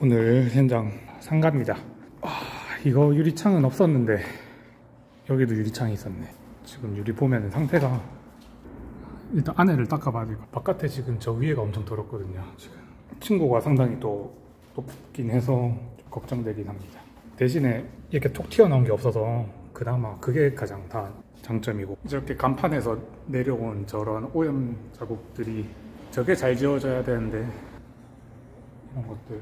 오늘 현장 상가입니다. 이거 유리창은 없었는데 여기도 유리창이 있었네. 지금 유리 보면 상태가, 일단 안에를 닦아봐야 되고, 바깥에 지금 저 위에가 엄청 더럽거든요. 지금 층고가 상당히 또 높긴 해서 좀 걱정되긴 합니다. 대신에 이렇게 톡 튀어나온 게 없어서 그나마 그게 가장 다 장점이고, 이렇게 간판에서 내려온 저런 오염 자국들이, 저게 잘 지워져야 되는데 이런 것들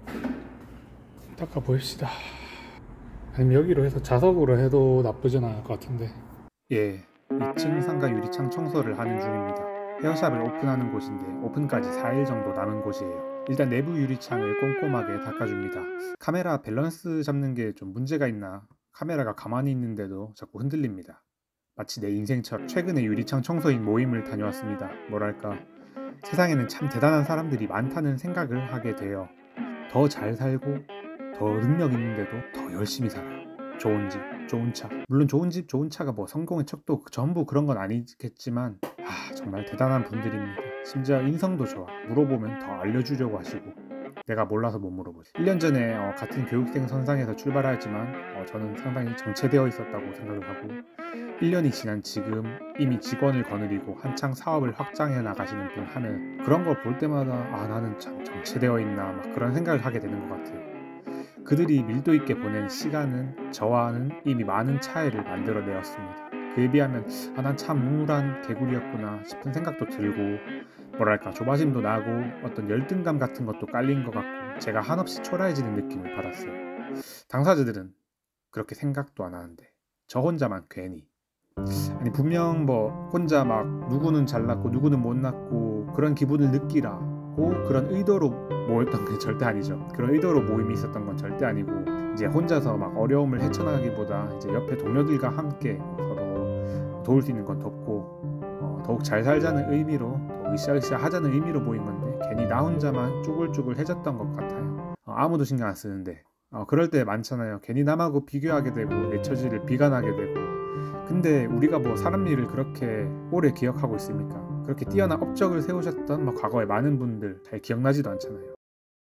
닦아 보입시다. 아니면 여기로 해서 자석으로 해도 나쁘진 않을 것 같은데. 예, 2층 상가 유리창 청소를 하는 중입니다. 헤어샵을 오픈하는 곳인데 오픈까지 4일 정도 남은 곳이에요. 일단 내부 유리창을 꼼꼼하게 닦아줍니다. 카메라 밸런스 잡는 게 좀 문제가 있나, 카메라가 가만히 있는데도 자꾸 흔들립니다. 마치 내 인생처럼. 최근에 유리창 청소인 모임을 다녀왔습니다. 뭐랄까, 세상에는 참 대단한 사람들이 많다는 생각을 하게 돼요. 더 잘 살고 더 능력 있는데도 더 열심히 살아요. 좋은 집, 좋은 차. 물론 좋은 집, 좋은 차가 뭐 성공의 척도 전부 그런 건 아니겠지만 정말 대단한 분들입니다. 심지어 인성도 좋아. 물어보면 더 알려주려고 하시고. 내가 몰라서 못 물어보지. 1년 전에 같은 교육생 선상에서 출발하지만 저는 상당히 정체되어 있었다고 생각을 하고, 1년이 지난 지금 이미 직원을 거느리고 한창 사업을 확장해 나가시는 분 하면 그런 걸 볼 때마다 나는 참 정체되어 있나, 막 그런 생각을 하게 되는 것 같아요. 그들이 밀도 있게 보낸 시간은 저와는 이미 많은 차이를 만들어내었습니다. 그에 비하면 난 참 우물한 개구리였구나 싶은 생각도 들고, 뭐랄까, 조바심도 나고 어떤 열등감 같은 것도 깔린 것 같고, 제가 한없이 초라해지는 느낌을 받았어요. 당사자들은 그렇게 생각도 안 하는데 저 혼자만 괜히. 아니, 분명 뭐 혼자 막 누구는 잘났고 누구는 못났고 그런 기분을 느끼라고 그런 의도로 모였던 게 절대 아니죠. 그런 의도로 모임이 있었던 건 절대 아니고, 이제 혼자서 막 어려움을 헤쳐나가기보다 이제 옆에 동료들과 함께 서로 도울 수 있는 건 돕고 더욱 잘 살자는 의미로, 더 으쌰으쌰 하자는 의미로 모인 건데, 괜히 나 혼자만 쭈글쭈글해졌던 것 같아요. 아무도 신경 안 쓰는데. 그럴 때 많잖아요. 괜히 남하고 비교하게 되고 내 처지를 비관하게 되고. 근데 우리가 뭐 사람 일을 그렇게 오래 기억하고 있습니까? 그렇게 뛰어난 업적을 세우셨던 과거에 많은 분들 잘 기억나지도 않잖아요.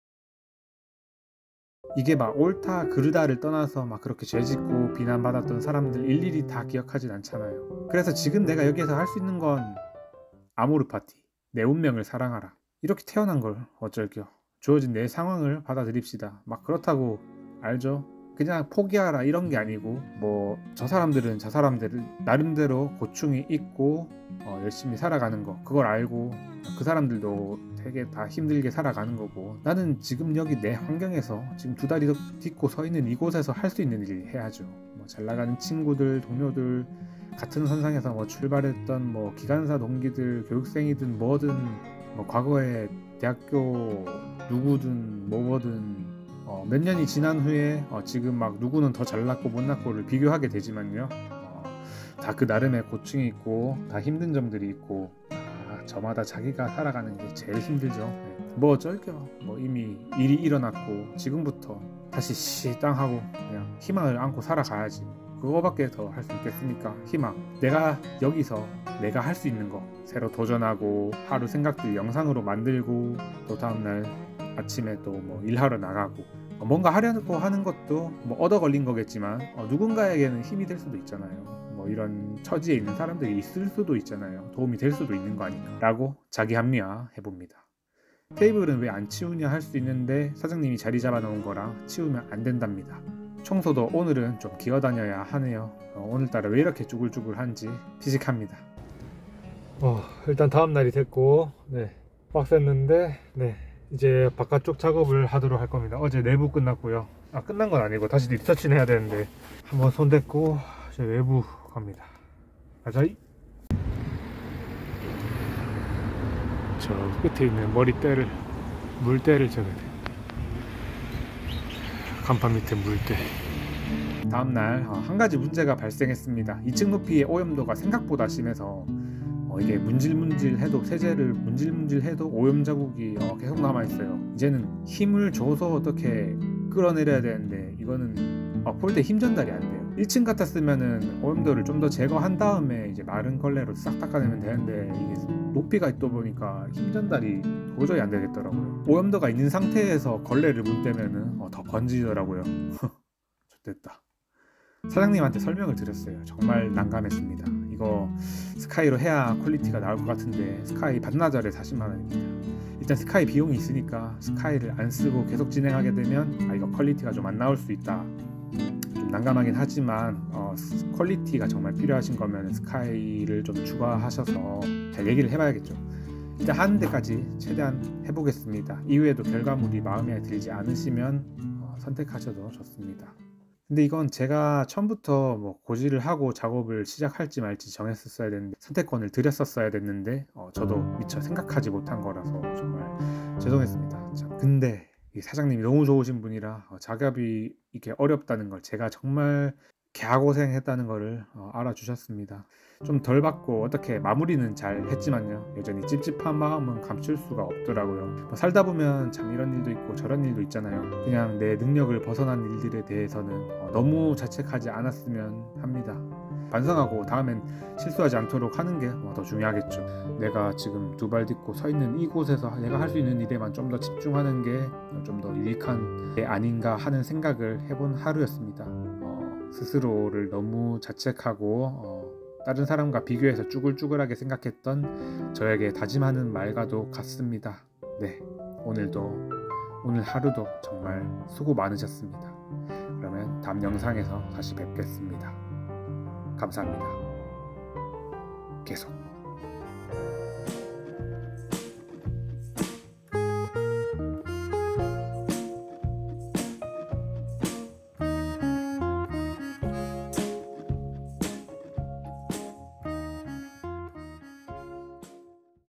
이게 막 옳다 그르다를 떠나서 막 그렇게 죄짓고 비난받았던 사람들 일일이 다 기억하진 않잖아요. 그래서 지금 내가 여기에서 할 수 있는 건 아모르 파티, 내 운명을 사랑하라. 이렇게 태어난 걸 어쩔겨. 주어진 내 상황을 받아들입시다. 막 그렇다고, 알죠? 그냥 포기하라 이런 게 아니고, 뭐 저 사람들은 저 사람들 나름대로 고충이 있고 열심히 살아가는 거, 그걸 알고 그 사람들도 되게 다 힘들게 살아가는 거고, 나는 지금 여기 내 환경에서 지금 두 다리 딛고 서 있는 이곳에서 할 수 있는 일을 해야죠. 뭐 잘 나가는 친구들, 동료들, 같은 선상에서 뭐 출발했던 뭐 기관사 동기들, 교육생이든 뭐든, 뭐 과거에 대학교 누구든 뭐든 몇 년이 지난 후에 지금 막 누구는 더 잘났고 못났고를 비교하게 되지만요, 다 그 나름의 고충이 있고 다 힘든 점들이 있고, 저마다 자기가 살아가는 게 제일 힘들죠. 뭐 어쩔겨. 뭐 이미 일이 일어났고 지금부터 다시 시땅하고 그냥 희망을 안고 살아가야지. 그거밖에 더 할 수 있겠습니까? 희망. 내가 여기서 내가 할 수 있는 거 새로 도전하고, 하루 생각들 영상으로 만들고, 또 다음날 아침에 또 뭐 일하러 나가고, 뭔가 하려고 하는 것도 뭐 얻어 걸린 거겠지만 누군가에게는 힘이 될 수도 있잖아요. 뭐 이런 처지에 있는 사람들이 있을 수도 있잖아요. 도움이 될 수도 있는 거 아닌가 라고 자기 합리화 해봅니다. 테이블은 왜 안 치우냐 할 수 있는데 사장님이 자리 잡아 놓은 거라 치우면 안 된답니다. 청소도 오늘은 좀 기어다녀야 하네요. 오늘따라 왜 이렇게 쭈글쭈글한지 피식합니다. 일단 다음 날이 됐고, 빡셌는데 이제 바깥쪽 작업을 하도록 할 겁니다. 어제 내부 끝났고요. 끝난 건 아니고 다시 리터치는 해야 되는데, 한번 손 댔고 이제 외부 갑니다. 가자이. 저 끝에 있는 머리대를, 물대를 적어야 돼. 간판 밑에 물대. 다음날 한 가지 문제가 발생했습니다. 2층 높이의 오염도가 생각보다 심해서 이게 문질문질해도, 세제를 문질문질해도 오염 자국이 계속 남아있어요. 이제는 힘을 줘서 어떻게 끌어내려야 되는데, 이거는 폴대에 힘 전달이 안 돼요. 1층 같았으면은 오염도를 좀 더 제거한 다음에 이제 마른 걸레로 싹 닦아내면 되는데 이게 높이가 있다 보니까 힘 전달이 도저히 안 되겠더라고요. 오염도가 있는 상태에서 걸레를 문대면은 더 번지더라고요. 좋됐다. 사장님한테 설명을 드렸어요. 정말 난감했습니다. 이거 스카이로 해야 퀄리티가 나올 것 같은데 스카이 반나절에 40만 원입니다. 일단 스카이 비용이 있으니까 스카이를 안 쓰고 계속 진행하게 되면 이거 퀄리티가 좀 안 나올 수 있다. 좀 난감하긴 하지만 퀄리티가 정말 필요하신 거면 스카이를 좀 추가하셔서 잘 얘기를 해봐야겠죠. 일단 하는 데까지 최대한 해보겠습니다. 이후에도 결과물이 마음에 들지 않으시면 선택하셔도 좋습니다. 근데 이건 제가 처음부터 뭐 고지를 하고 작업을 시작할지 말지 정했었어야 되는데 선택권을 드렸었어야 됐는데 저도 미처 생각하지 못한 거라서 정말 죄송했습니다. 참, 근데 이 사장님이 너무 좋으신 분이라 작업이 이렇게 어렵다는 걸 제가 정말 개고생했다는 거를 알아주셨습니다. 좀 덜 받고 어떻게 마무리는 잘 했지만요, 여전히 찝찝한 마음은 감출 수가 없더라고요. 뭐 살다 보면 참 이런 일도 있고 저런 일도 있잖아요. 그냥 내 능력을 벗어난 일들에 대해서는 너무 자책하지 않았으면 합니다. 반성하고 다음엔 실수하지 않도록 하는 게 더 중요하겠죠. 내가 지금 두 발 딛고 서 있는 이곳에서 내가 할 수 있는 일에만 좀 더 집중하는 게 좀 더 유익한 게 아닌가 하는 생각을 해본 하루였습니다. 스스로를 너무 자책하고 다른 사람과 비교해서 쭈글쭈글하게 생각했던 저에게 다짐하는 말과도 같습니다. 네, 오늘 하루도 정말 수고 많으셨습니다. 그러면 다음 영상에서 다시 뵙겠습니다. 감사합니다. 계속